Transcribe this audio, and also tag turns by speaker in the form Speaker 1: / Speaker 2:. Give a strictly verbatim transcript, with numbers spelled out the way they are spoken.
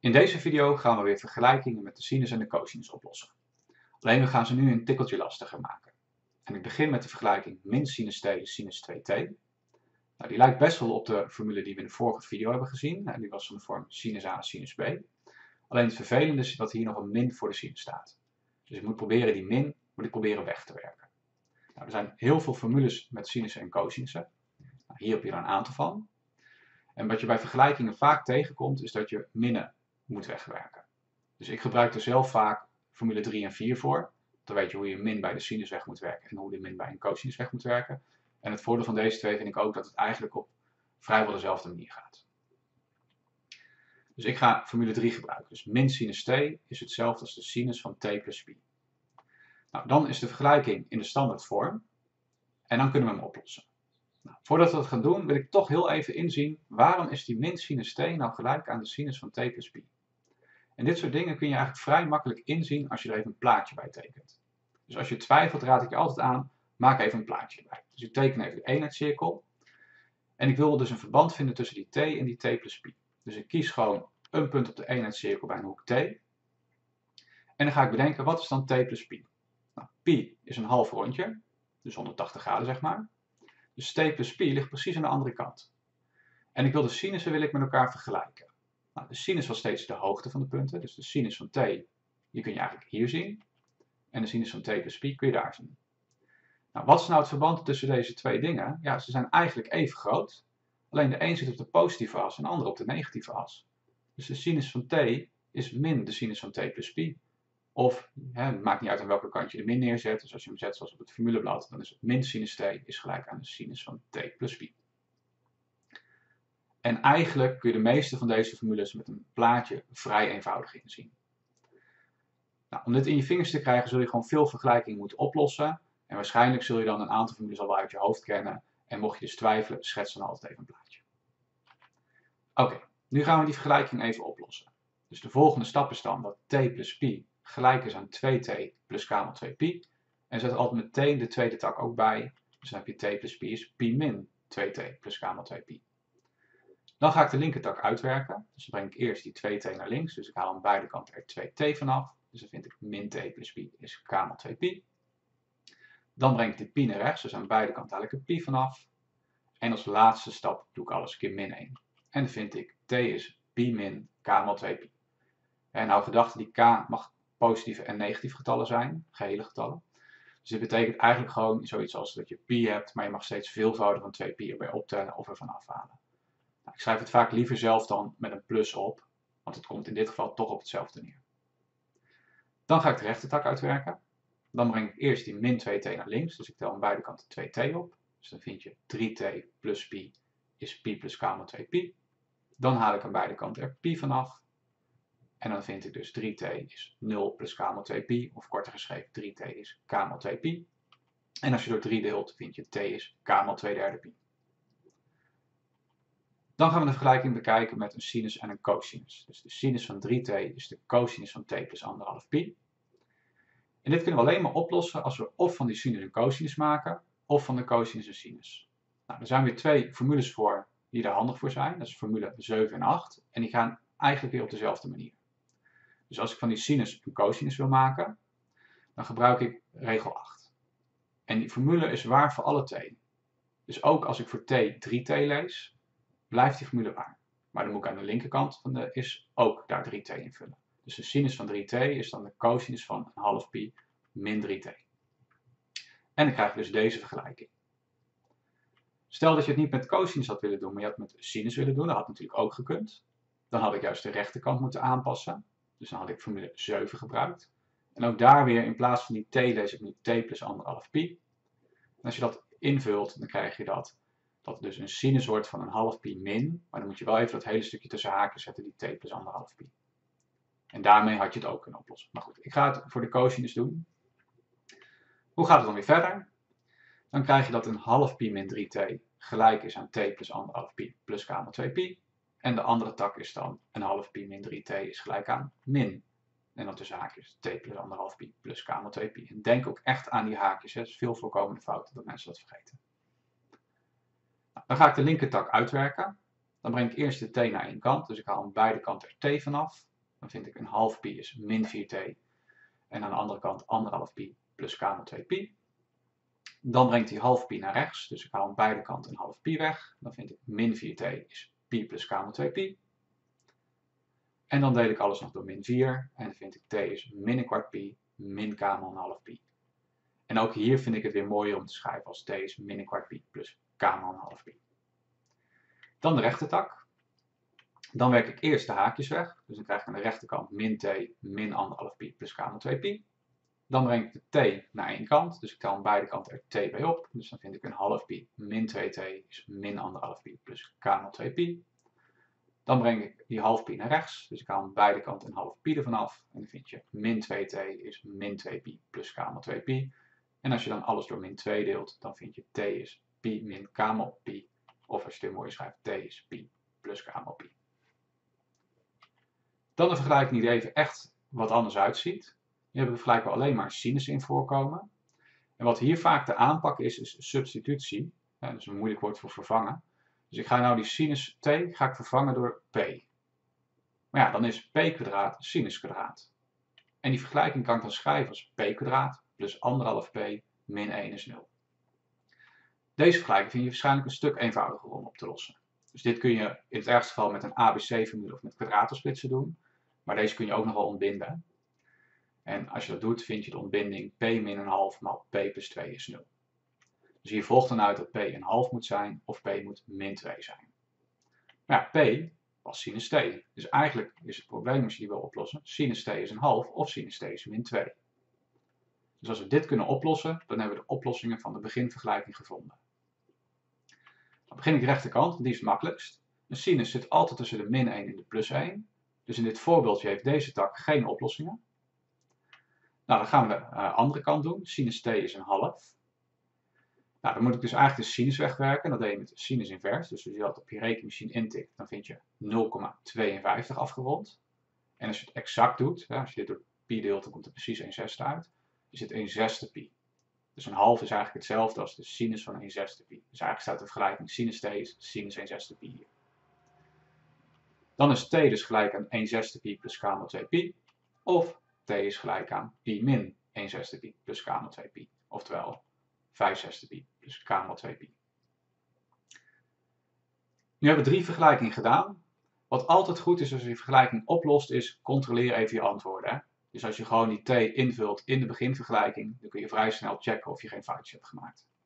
Speaker 1: In deze video gaan we weer vergelijkingen met de sinus en de cosinus oplossen. Alleen we gaan ze nu een tikkeltje lastiger maken. En ik begin met de vergelijking min sinus t is sinus twee t. Nou, die lijkt best wel op de formule die we in de vorige video hebben gezien. En die was van de vorm sinus a sinus b. Alleen het vervelende is dat hier nog een min voor de sinus staat. Dus ik moet proberen die min moet ik proberen weg te werken. Nou, er zijn heel veel formules met sinussen en cosinussen. Nou, hier heb je er een aantal van. En wat je bij vergelijkingen vaak tegenkomt is dat je minnen moet wegwerken. Dus ik gebruik er zelf vaak formule drie en vier voor. Dan weet je hoe je min bij de sinus weg moet werken en hoe je min bij een cosinus weg moet werken. En het voordeel van deze twee vind ik ook dat het eigenlijk op vrijwel dezelfde manier gaat. Dus ik ga formule drie gebruiken. Dus min sinus t is hetzelfde als de sinus van t plus pi. Nou, dan is de vergelijking in de standaard vorm. En dan kunnen we hem oplossen. Nou, voordat we dat gaan doen wil ik toch heel even inzien waarom is die min sinus t nou gelijk aan de sinus van t plus pi. En dit soort dingen kun je eigenlijk vrij makkelijk inzien als je er even een plaatje bij tekent. Dus als je twijfelt raad ik je altijd aan, maak even een plaatje erbij. Dus ik teken even de eenheidscirkel. En ik wil dus een verband vinden tussen die t en die t plus pi. Dus ik kies gewoon een punt op de eenheidscirkel bij een hoek t. En dan ga ik bedenken, wat is dan t plus pi? Nou, pi is een half rondje, dus honderdtachtig graden zeg maar. Dus t plus pi ligt precies aan de andere kant. En ik wil de sinussen wil ik met elkaar vergelijken. Nou, de sinus was steeds de hoogte van de punten, dus de sinus van t, die kun je eigenlijk hier zien. En de sinus van t plus pi kun je daar zien. Nou, wat is nou het verband tussen deze twee dingen? Ja, ze zijn eigenlijk even groot. Alleen de een zit op de positieve as en de andere op de negatieve as. Dus de sinus van t is min de sinus van t plus pi. Of, hè, het maakt niet uit aan welke kant je de min neerzet. Dus als je hem zet zoals op het formuleblad, dan is het min sinus t is gelijk aan de sinus van t plus pi. En eigenlijk kun je de meeste van deze formules met een plaatje vrij eenvoudig inzien. Nou, om dit in je vingers te krijgen zul je gewoon veel vergelijkingen moeten oplossen. En waarschijnlijk zul je dan een aantal formules al wel uit je hoofd kennen. En mocht je dus twijfelen, schets dan altijd even een plaatje. Oké, okay, nu gaan we die vergelijking even oplossen. Dus de volgende stap is dan dat t plus pi gelijk is aan twee t plus k maal twee pi. En zet er altijd meteen de tweede tak ook bij. Dus dan heb je t plus pi is pi min twee t plus k maal twee pi. Dan ga ik de linkertak uitwerken. Dus dan breng ik eerst die twee t naar links. Dus ik haal aan beide kanten er twee t vanaf. Dus dan vind ik min t plus pi is k maal twee pi. Dan breng ik die pi naar rechts. Dus aan beide kanten haal ik er pi vanaf. En als laatste stap doe ik alles keer min één. En dan vind ik t is pi min k maal twee pi. En nou gedachte die k mag positieve en negatieve getallen zijn. Gehele getallen. Dus dit betekent eigenlijk gewoon zoiets als dat je pi hebt. Maar je mag steeds veelvouden van twee pi erbij optellen of ervan afhalen. Ik schrijf het vaak liever zelf dan met een plus op, want het komt in dit geval toch op hetzelfde neer. Dan ga ik de rechtertak uitwerken. Dan breng ik eerst die min twee t naar links, dus ik tel aan beide kanten twee t op. Dus dan vind je drie t plus pi is pi plus k maal twee pi. Dan haal ik aan beide kanten er pi vanaf. En dan vind ik dus drie t is nul plus k maal twee pi, of korter geschreven drie t is k maal twee pi. En als je door drie deelt, vind je t is k maal twee derde pi. Dan gaan we de vergelijking bekijken met een sinus en een cosinus. Dus de sinus van drie t is de cosinus van t plus anderhalf pi. En dit kunnen we alleen maar oplossen als we of van die sinus een cosinus maken, of van de cosinus een sinus. Nou, er zijn weer twee formules voor die er handig voor zijn. Dat is formule zeven en acht. En die gaan eigenlijk weer op dezelfde manier. Dus als ik van die sinus een cosinus wil maken, dan gebruik ik regel acht. En die formule is waar voor alle t. Dus ook als ik voor t drie t lees, blijft die formule waar. Maar dan moet ik aan de linkerkant van de is ook daar drie t invullen. Dus de sinus van drie t is dan de cosinus van een half pi min drie t. En dan krijg je dus deze vergelijking. Stel dat je het niet met cosinus had willen doen, maar je had het met sinus willen doen. Dat had natuurlijk ook gekund. Dan had ik juist de rechterkant moeten aanpassen. Dus dan had ik formule zeven gebruikt. En ook daar weer in plaats van die t lees ik nu t plus anderhalf pi. En als je dat invult, dan krijg je dat dat het dus een sinus wordt van een half pi min, maar dan moet je wel even dat hele stukje tussen haakjes zetten, die t plus anderhalf pi. En daarmee had je het ook kunnen oplossen. Maar goed, ik ga het voor de cosinus doen. Hoe gaat het dan weer verder? Dan krijg je dat een half pi min drie t gelijk is aan t plus anderhalf pi plus k maal twee pi. En de andere tak is dan een half pi min drie t is gelijk aan min. En dan tussen haakjes t plus anderhalf pi plus k maal twee pi. En denk ook echt aan die haakjes. Het is veel voorkomende fouten dat mensen dat vergeten. Dan ga ik de linkertak uitwerken. Dan breng ik eerst de t naar één kant, dus ik haal aan beide kanten er t vanaf. dan vind ik een half pi is min vier t. En aan de andere kant anderhalf pi plus k min twee pi. Dan brengt die half pi naar rechts, dus ik haal aan beide kanten een half pi weg. Dan vind ik min vier t is pi plus k min twee pi. En dan deel ik alles nog door min vier. En dan vind ik t is min een kwart pi min k min een half pi. En ook hier vind ik het weer mooier om te schrijven als t is min een kwart pi plus k min een half pi. Dan de rechtertak. Dan werk ik eerst de haakjes weg. Dus dan krijg ik aan de rechterkant min t min anderhalf pi plus k min twee pi. Dan breng ik de t naar één kant. Dus ik tel aan beide kanten er t bij op. Dus dan vind ik een half pi min twee t is min anderhalf pi plus k min twee pi. Dan breng ik die half pi naar rechts. Dus ik haal aan beide kanten een half pi ervan af. En dan vind je min twee t is min twee pi plus k min twee pi. En als je dan alles door min twee deelt, dan vind je t is pi min k min pi. Of als je het mooi schrijft, t is pi plus k min pi. Dan een vergelijking die er even echt wat anders uitziet. Hier hebben we vergelijken alleen maar sinussen in voorkomen. En wat hier vaak de aanpak is, is substitutie. Ja, dat is een moeilijk woord voor vervangen. Dus ik ga nou die sinus t ga ik vervangen door p. Maar ja, dan is p kwadraat sinus kwadraat. En die vergelijking kan ik dan schrijven als p kwadraat plus anderhalf p min één is nul. Deze vergelijking vind je waarschijnlijk een stuk eenvoudiger om op te lossen. Dus dit kun je in het ergste geval met een A B C-formule of met kwadraatensplitsen doen. Maar deze kun je ook nog wel ontbinden. En als je dat doet, vind je de ontbinding p min een half maal p plus twee is nul. Dus hier volgt dan uit dat p een half moet zijn of p moet min twee zijn. Maar ja, p was sinus t. Dus eigenlijk is het probleem als je die wil oplossen, sinus t is een half of sinus t is min twee. Dus als we dit kunnen oplossen, dan hebben we de oplossingen van de beginvergelijking gevonden. Dan begin ik de rechterkant, want die is het makkelijkst. Een sinus zit altijd tussen de min één en de plus één. Dus in dit voorbeeldje heeft deze tak geen oplossingen. Nou, dan gaan we de uh, andere kant doen. Sinus t is een half. Nou, dan moet ik dus eigenlijk de sinus wegwerken. Dat deed je met de sinus invers. Dus als je dat op je rekenmachine intikt, dan vind je nul komma tweeënvijftig afgerond. En als je het exact doet, ja, als je dit door pi deelt, dan komt er precies een zesde uit. Is het een zesde pi. Dus een half is eigenlijk hetzelfde als de sinus van een zesde pi. Dus eigenlijk staat de vergelijking sinus t is sinus een zesde pi hier. Dan is t dus gelijk aan een zesde pi plus k min twee pi. Of t is gelijk aan pi min een zesde pi plus k min twee pi. Oftewel vijf zesde pi plus k min twee pi. Nu hebben we drie vergelijkingen gedaan. Wat altijd goed is als je die vergelijking oplost is, controleer even je antwoorden. Hè? Dus als je gewoon die t invult in de beginvergelijking, dan kun je vrij snel checken of je geen foutjes hebt gemaakt.